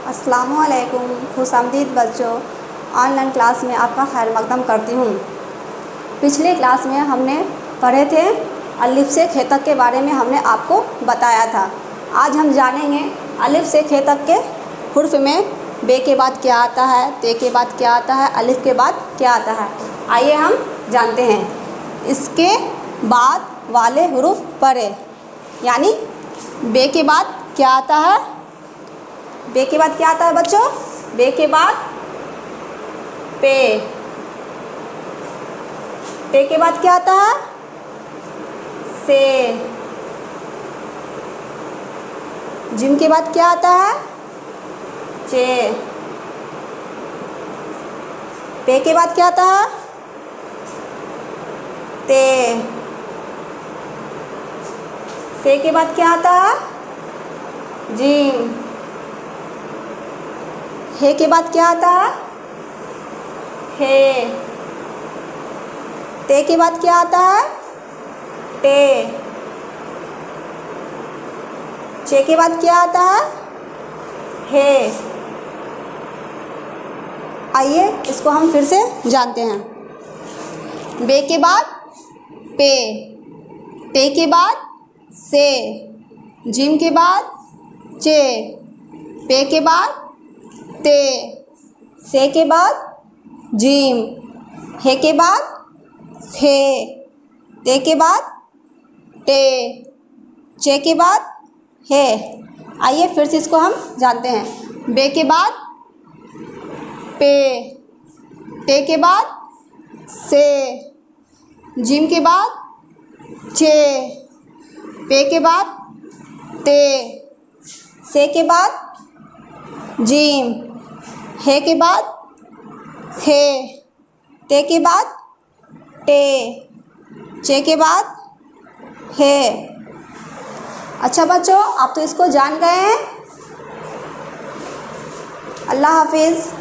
अस्सलामुअलैकुम, खुशामदीद बच्चों। Online class में आपका खैर मकदम करती हूँ। पिछले क्लास में हमने पढ़े थे अलिफ से खे तक के बारे में हमने आपको बताया था। आज हम जानेंगे अलिफ से खे तक के हुर्फ में बे के बाद क्या आता है, ते के बाद क्या आता है, अलिफ के बाद क्या आता है। आइए हम जानते हैं। इसके बाद वाले हुरूफ पढ़े, यानी बे के बाद क्या आता है। बे के बाद क्या आता है बच्चों? बे के बाद पे। पे के बाद क्या आता है? से। जिम के बाद क्या आता है? चे। पे के बाद क्या आता है? ते। से के बाद क्या आता है? जिम। हे के बाद क्या आता है? हे। ते के बाद क्या आता है? टे। चे के बाद क्या आता है? हे। आइए इसको हम फिर से जानते हैं। बे के बाद पे, ते के बाद से, जिम के बाद चे, पे के बाद ते, से के बाद जिम, हे के बाद हे, ते के बाद टे, चे के बाद हे। आइए फिर से इसको हम जानते हैं। बे के बाद पे, ते के बाद से, जिम के बाद चे, पे के बाद ते, से के बाद जिम, हे के बाद हे, ते के बाद टे, चे के बाद हे। अच्छा बच्चों, आप तो इसको जान गए हैं। अल्लाह हाफिज़।